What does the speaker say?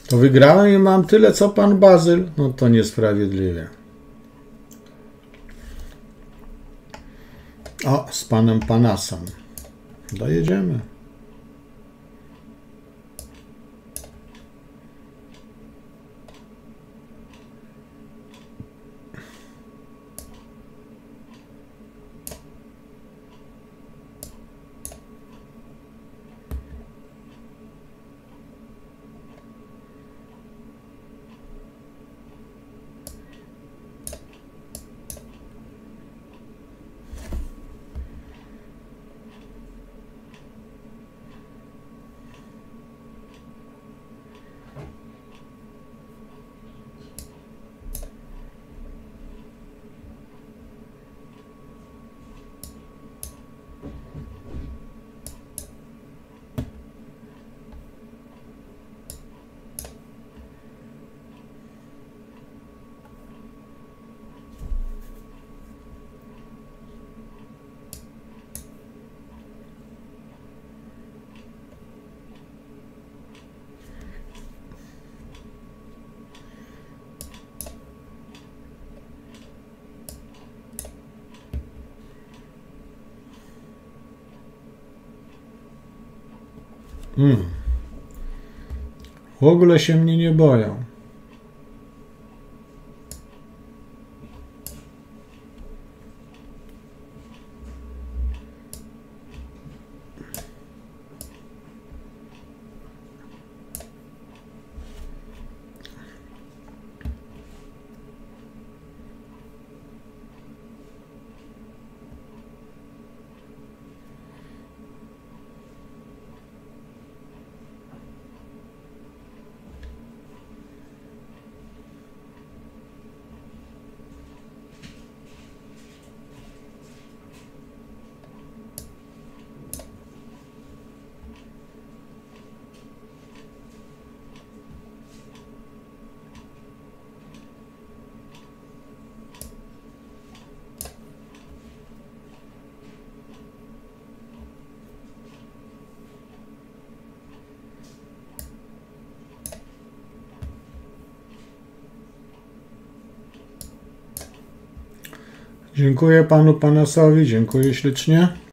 To wygrałem i mam tyle, co pan Bazyl? No to niesprawiedliwie. O, z panem Panasem. Dojedziemy. W ogóle się mnie nie boją. Dziękuję panu Panasowi, dziękuję ślicznie.